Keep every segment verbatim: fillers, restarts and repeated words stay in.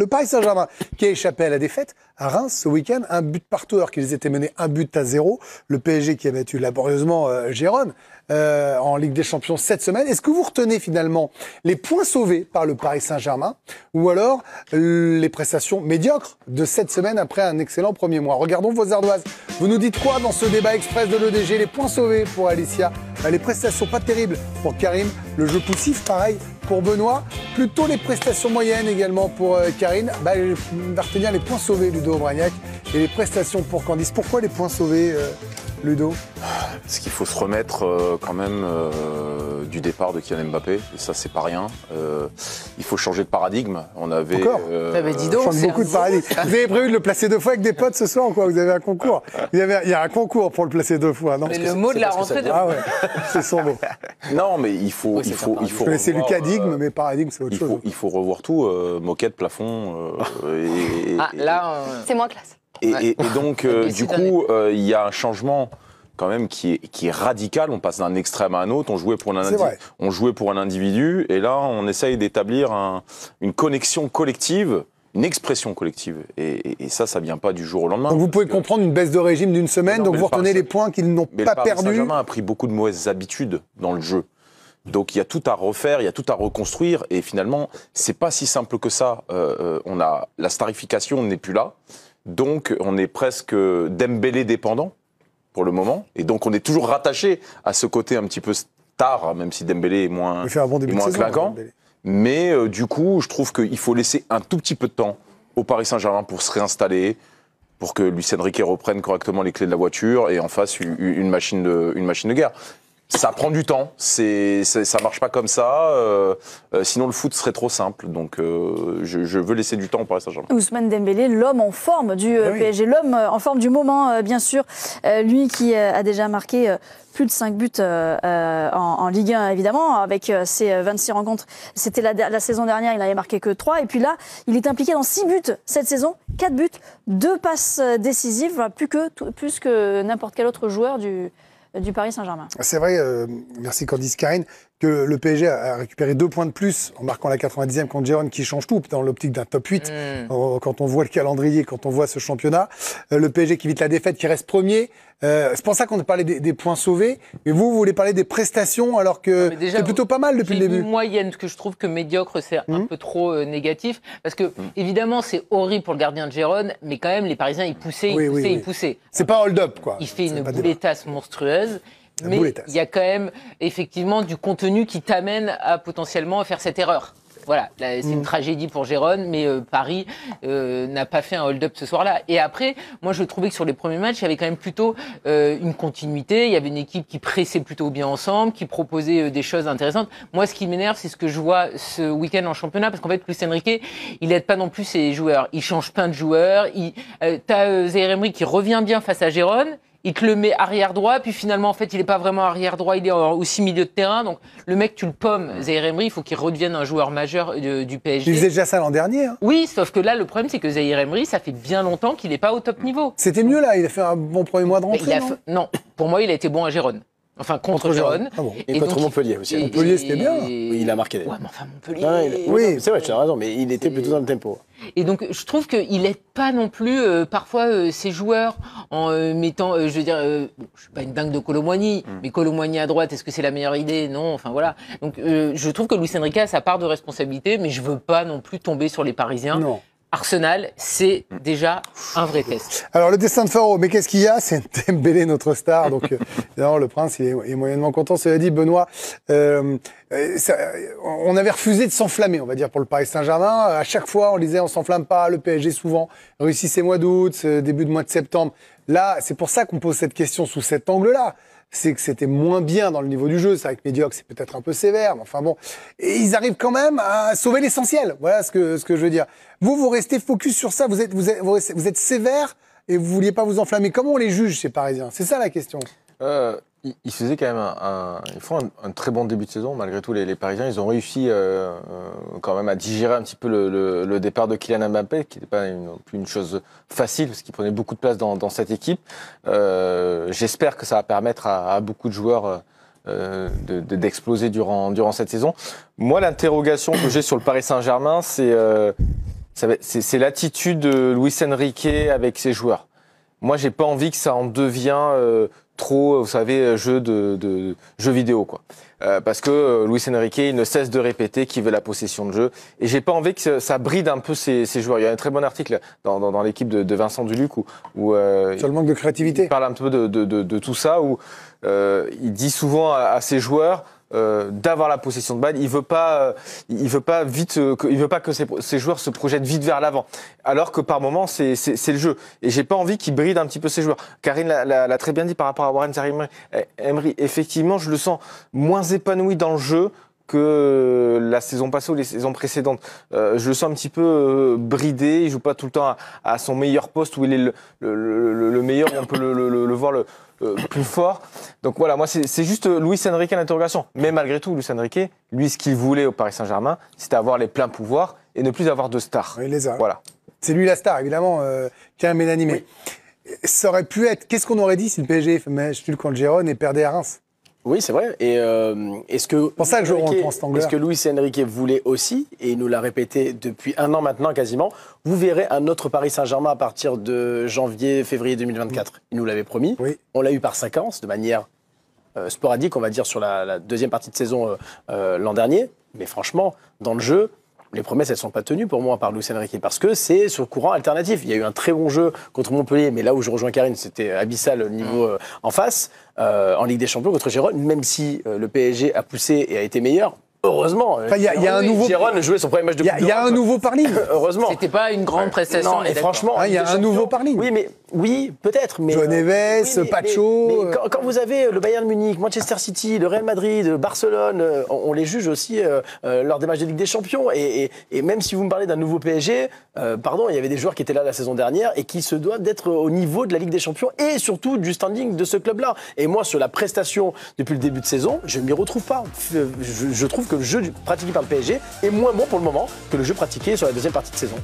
Le Paris Saint-Germain qui a échappé à la défaite à Reims ce week-end, un but partout alors qu'ils étaient menés un but à zéro. Le P S G qui a battu laborieusement euh, Gérone euh, en Ligue des Champions cette semaine. Est-ce que vous retenez finalement les points sauvés par le Paris Saint-Germain ou alors euh, les prestations médiocres de cette semaine après un excellent premier mois? Regardons vos ardoises. Vous nous dites quoi dans ce débat express de l'E D G? Les points sauvés pour Alicia, les prestations pas terribles pour Karim, le jeu poussif pareil pour Benoît, plutôt les prestations moyennes également pour euh, Karine. Bah, on va retenir les points sauvés, Ludo Aubragnac, et les prestations pour Candice. Pourquoi les points sauvés, euh, Ludo? Parce qu'il faut se remettre euh, quand même euh, du départ de Kylian Mbappé, et ça c'est pas rien. Euh, il faut changer de paradigme. On avait. Encore euh, ah bah dis donc, change beaucoup de paradigme. Vous avez prévu de le placer deux fois avec des potes ce soir ou quoi? Vous avez un concours? Il y, avait, il y a un concours pour le placer deux fois, non? Mais le mot de la rentrée de... Ah ouais, c'est son mot. Non, mais il faut, oui, il faut, il faut. Je connaissais revoir, Lucadigme, euh, mais paradigme c'est autre il chose. faut, il faut revoir tout, euh, moquette, plafond. Euh, et, Ah là, euh... c'est moins classe. Et, Ouais. et, et donc, euh, Et du coup, euh, il y a un changement quand même qui est, qui est radical. On passe d'un extrême à un autre. On jouait pour un, indi- on jouait pour un individu, et là, on essaye d'établir un, une connexion collective, une expression collective. Et, et, et ça, ça vient pas du jour au lendemain. Donc vous pouvez que... comprendre une baisse de régime d'une semaine, non, donc vous retenez Paris... les points qu'ils n'ont mais pas le Paris perdus. Saint-Germain a pris beaucoup de mauvaises habitudes dans le jeu. Donc il y a tout à refaire, il y a tout à reconstruire, et finalement, c'est pas si simple que ça. Euh, on a la starification n'est plus là, donc on est presque Dembélé dépendant pour le moment, et donc on est toujours rattaché à ce côté un petit peu star, même si Dembélé est moins, fait un bon début est moins de saison, clinquant. Mais euh, du coup, je trouve qu'il faut laisser un tout petit peu de temps au Paris Saint-Germain pour se réinstaller, pour que Luis Enrique reprenne correctement les clés de la voiture et en fasse une, une, machine, de, une machine de guerre. Ça prend du temps, c'est, c'est, ça marche pas comme ça, euh, euh, sinon le foot serait trop simple, donc euh, je, je veux laisser du temps au Paris Saint-Germain. Ousmane Dembélé, l'homme en forme du euh, oui. P S G, l'homme euh, en forme du moment, euh, bien sûr, euh, lui qui euh, a déjà marqué euh, plus de cinq buts euh, euh, en, en Ligue un, évidemment, avec euh, ses vingt-six rencontres. C'était la, la saison dernière, il n'avait marqué que trois, et puis là, il est impliqué dans six buts cette saison, quatre buts, deux passes décisives, voilà, plus que, tout, plus que n'importe quel autre joueur du... du Paris Saint-Germain. C'est vrai, euh, merci Candice Karine, que le P S G a récupéré deux points de plus en marquant la quatre-vingt-dixième contre Gérone qui change tout dans l'optique d'un top huit. Mm. Euh, quand on voit le calendrier, quand on voit ce championnat, euh, le P S G qui évite la défaite, qui reste premier. Euh, c'est pour ça qu'on a parlé des, des points sauvés. Mais vous, vous voulez parler des prestations alors que déjà, c'est plutôt pas mal depuis le début. Moyenne, parce que je trouve que médiocre, c'est Mmh. un peu trop euh, négatif. Parce que, mmh. évidemment, c'est horrible pour le gardien de Gérone, mais quand même, les Parisiens, ils poussaient, ils oui, poussaient, oui, ils oui. poussaient. C'est pas hold-up, quoi. Il fait c'est une pas boulettasse monstrueuse. La mais boulettasse. il y a quand même, effectivement, du contenu qui t'amène à potentiellement faire cette erreur. Voilà, là, c'est mmh. une tragédie pour Gérone, mais euh, Paris euh, n'a pas fait un hold-up ce soir-là. Et après, moi, je trouvais que sur les premiers matchs, il y avait quand même plutôt euh, une continuité. Il y avait une équipe qui pressait plutôt bien ensemble, qui proposait euh, des choses intéressantes. Moi, ce qui m'énerve, c'est ce que je vois ce week-end en championnat, parce qu'en fait, Luis Enrique, il n'aide pas non plus ses joueurs. Il change plein de joueurs. Il, euh, t'as euh, Zaïre Emery qui revient bien face à Gérone. Il te le met arrière droit, puis finalement, en fait, il n'est pas vraiment arrière droit, il est aussi milieu de terrain. Donc, le mec, tu le pommes, Zaïre Emery, il faut qu'il redevienne un joueur majeur de, du P S G. Il faisait déjà ça l'an dernier. Hein. Oui, sauf que là, le problème, c'est que Zaïre Emery, ça fait bien longtemps qu'il n'est pas au top niveau. C'était mieux là, il a fait un bon premier mois de rentrée. Il a non, fait... non, pour moi, il a été bon à Gérone. Enfin, contre, contre Gérone. Ah bon. Et, et contre donc, Montpellier aussi. Et, Montpellier, c'était bien. Oui, il a marqué. Ouais, mais enfin, Montpellier. Non, il... Oui, c'est vrai, tu as raison, mais il était plutôt dans le tempo. Et donc, je trouve qu'il n'aide pas non plus, euh, parfois, euh, ses joueurs en euh, mettant, euh, je veux dire, euh, bon, je suis pas une dingue de Kolo Muani, mm. mais Kolo Muani à droite, est-ce que c'est la meilleure idée? Non, enfin voilà. Donc, euh, je trouve que Luis Enrique a sa part de responsabilité, mais je veux pas non plus tomber sur les Parisiens. Non. Arsenal, c'est déjà un vrai test. Alors, le destin de Faro, mais qu'est-ce qu'il y a? C'est Dembélé, notre star. Donc, euh, le prince, il est, il est moyennement content. Cela dit, Benoît, euh, ça, on avait refusé de s'enflammer, on va dire, pour le Paris Saint-Germain. À chaque fois, on disait, on s'enflamme pas. Le P S G, souvent, réussit ses mois d'août, début de mois de septembre. Là, c'est pour ça qu'on pose cette question sous cet angle-là. C'est que c'était moins bien dans le niveau du jeu. C'est vrai que médiocre, c'est peut-être un peu sévère, mais enfin bon. Et ils arrivent quand même à sauver l'essentiel. Voilà ce que, ce que je veux dire. Vous, vous restez focus sur ça. Vous êtes, vous êtes, vous êtes sévère et vous vouliez pas vous enflammer. Comment on les juge, ces Parisiens? C'est ça la question. Euh, ils, ils faisaient quand même un, un ils font un, un très bon début de saison malgré tout. Les, les Parisiens, ils ont réussi euh, euh, quand même à digérer un petit peu le, le, le départ de Kylian Mbappé, qui n'était pas une, une chose facile parce qu'il prenait beaucoup de place dans, dans cette équipe. Euh, j'espère que ça va permettre à, à beaucoup de joueurs euh, de, de, d'exploser durant durant cette saison. Moi, l'interrogation que j'ai sur le Paris Saint-Germain, c'est euh, C'est l'attitude de Luis Enrique avec ses joueurs. Moi, j'ai pas envie que ça en devient euh, trop, vous savez, jeu de, de jeu vidéo, quoi. Euh, parce que euh, Luis Enrique, il ne cesse de répéter qu'il veut la possession de jeu. Et j'ai pas envie que ça, ça bride un peu ses, ses joueurs. Il y a un très bon article dans, dans, dans l'équipe de, de Vincent Duluc où, où euh, sur le manque de créativité. Il parle un peu de, de, de, de tout ça, où euh, il dit souvent à, à ses joueurs euh, d'avoir la possession de balle. Il veut pas, euh, il veut pas vite, euh, que, il veut pas que ses, ses joueurs se projettent vite vers l'avant. Alors que par moment, c'est le jeu. Et j'ai pas envie qu'il bride un petit peu ses joueurs. Karine l'a très bien dit par rapport à Warren Zaïre-Emery. Effectivement, je le sens moins épanoui dans le jeu que la saison passée ou les saisons précédentes. Euh, je le sens un petit peu euh, bridé. Il joue pas tout le temps à, à son meilleur poste où il est le, le, le, le meilleur, où on peut le, le, le, le voir le euh, plus fort. Donc voilà, moi c'est juste Luis Enrique à l'interrogation. Mais malgré tout, Luis Enrique, lui, ce qu'il voulait au Paris Saint-Germain, c'était avoir les pleins pouvoirs et ne plus avoir de stars. Il les a. Voilà. C'est lui la star, évidemment, euh, qui a un Mélanie. Mais oui. Ça aurait pu être. Qu'est-ce qu'on aurait dit si le P S G fait match nul contre Gérone et perdait à Reims? Oui, c'est vrai. Et euh, est-ce que pour ça que je reprends cet angle-là. Est-ce que Luis Enrique voulait aussi, et il nous l'a répété depuis un an maintenant quasiment, vous verrez un autre Paris Saint-Germain à partir de janvier, février deux mille vingt-quatre. Il nous l'avait promis. Oui. On l'a eu par séquence, de manière euh, sporadique, on va dire, sur la, la deuxième partie de saison euh, euh, l'an dernier. Mais franchement, dans le jeu, les promesses, elles ne sont pas tenues pour moi par Luis Enrique parce que c'est sur courant alternatif. Il y a eu un très bon jeu contre Montpellier, mais là où je rejoins Karine, c'était abyssal le niveau euh, en face. Euh, en Ligue des Champions contre Gérone, même si euh, le P S G a poussé et a été meilleur. Heureusement, enfin, y a, y a un nouveau. Gérone jouait son premier match de Coupe d'Europe. Il y a un nouveau parling. Heureusement. C'était pas une grande prestation. Non, et franchement, il ah, y a un nouveau parling. Oui, mais oui, peut-être. Mais John Neves, oui, Pacho. Mais, mais, mais quand, quand vous avez le Bayern Munich, Manchester City, le Real Madrid, Barcelone, on, on les juge aussi euh, euh, lors des matchs de Ligue des Champions. Et, et, et même si vous me parlez d'un nouveau P S G, euh, pardon, il y avait des joueurs qui étaient là la saison dernière et qui se doivent d'être au niveau de la Ligue des Champions et surtout du standing de ce club-là. Et moi, sur la prestation depuis le début de saison, je ne m'y retrouve pas. Je, je trouve que le jeu pratiqué par le P S G est moins bon pour le moment que le jeu pratiqué sur la deuxième partie de saison.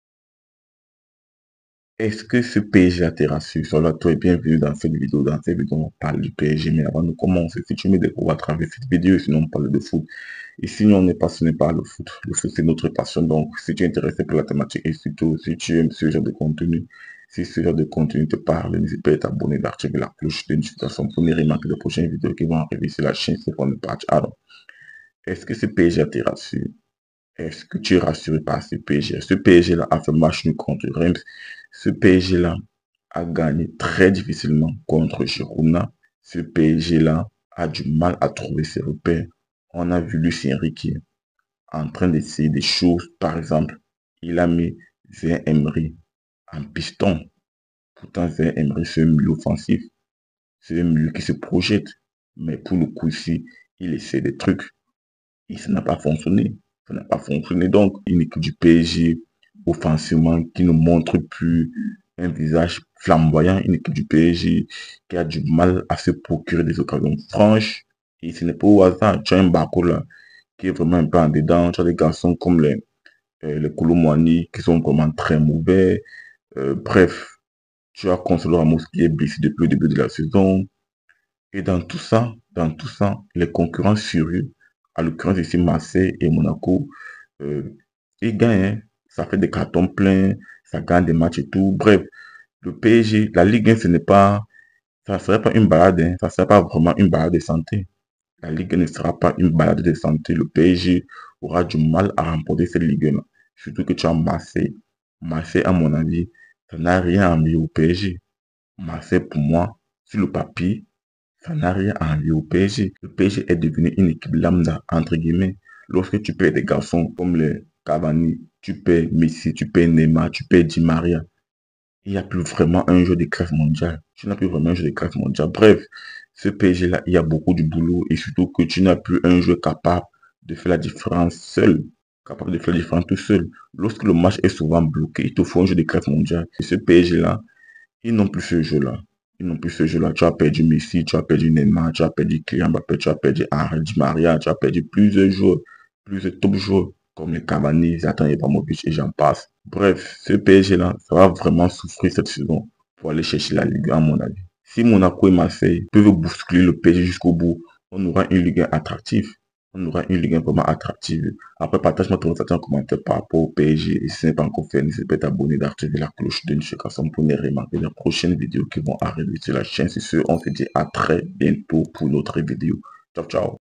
Est-ce que ce P S G a été rassuré? Sois toi et bienvenue dans cette vidéo. Dans cette vidéo, on parle du P S G. Mais avant de commencer, si tu me découvres à travers cette vidéo, sinon on parle de foot. Et sinon on est passionné par le foot. Le foot, c'est notre passion. Donc, si tu es intéressé par la thématique et surtout si tu aimes ce genre de contenu, si ce genre de contenu te parle, n'hésite pas à t'abonner, d'activer la cloche de notification pour ne rien manquer de prochaines vidéos qui vont arriver sur la chaîne. C'est pour ne pas. Alors, est-ce que ce P S G a été rassuré? Est-ce que tu es rassuré par ce P S G? Ce P S G-là a fait match nul contre Reims. Ce P S G-là a gagné très difficilement contre Girona. Ce P S G-là a du mal à trouver ses repères. On a vu Luis Enrique en train d'essayer des choses. Par exemple, il a mis Zaïre-Emery en piston. Pourtant, Zaïre-Emery, c'est un milieu offensif. C'est un milieu qui se projette. Mais pour le coup ici, il essaie des trucs. Et ça n'a pas fonctionné. Ça n'a pas fonctionné. Donc, une équipe du P S G offensivement qui ne montre plus un visage flamboyant, une équipe du P S G qui a du mal à se procurer des occasions franches. Et ce n'est pas au hasard. Tu as un Bako là qui est vraiment un peu en dedans. Tu as des garçons comme les, euh, les Kolo Muani qui sont vraiment très mauvais. Euh, bref, tu as Gonçalo Ramos qui est blessé depuis le début de la saison. Et dans tout ça, dans tout ça, les concurrents sérieux, à l'occurrence ici Marseille et Monaco, euh, ils gagnent. Hein. Ça fait des cartons pleins, ça gagne des matchs et tout. Bref, le P S G, la Ligue un, ce n'est pas, ça ne serait pas une balade, hein. Ça ne serait pas vraiment une balade de santé. La Ligue un ne sera pas une balade de santé. Le P S G aura du mal à remporter cette Ligue un. Surtout que tu as Marseille. Marseille, à mon avis, ça n'a rien à envier au P S G. Marseille, pour moi, sur le papier, ça n'a rien à envier au P S G. Le P S G est devenu une équipe lambda, entre guillemets. Lorsque tu perds des garçons comme les Cavani, tu perds Messi, tu perds Neymar, tu perds Di Maria, il n'y a plus vraiment un jeu de classe mondiale. Tu n'as plus vraiment un jeu de classe mondiale. Bref, ce P S G-là, il y a beaucoup de boulot et surtout que tu n'as plus un jeu capable de faire la différence seul. Capable de faire la différence tout seul. Lorsque le match est souvent bloqué, il te faut un jeu de classe mondiale. Et ce P S G-là, ils n'ont plus ce jeu-là. Ils n'ont plus ce jeu-là. Tu as perdu Messi, tu as perdu Neymar, tu as perdu Kylian Mbappé, tu as perdu Henry Di Maria, tu as perdu plusieurs joueurs, plusieurs top joueurs comme les Cavani, Zlatan Ibrahimovic et j'en passe. Bref, ce P S G-là, ça va vraiment souffrir cette saison pour aller chercher la Ligue un, à mon avis. Si Monaco et Marseille peuvent bousculer le P S G jusqu'au bout, on aura une Ligue un attractive. On aura une Ligue un vraiment attractive. Après, partage-moi ton ressenti en commentaire par rapport au P S G. Et si ce n'est pas encore fait, n'hésite pas à t'abonner, d'activer la cloche de notification pour ne rien manquer les prochaines vidéos qui vont arriver sur la chaîne. C'est ce, on se dit à très bientôt pour une autre vidéo. Ciao, ciao.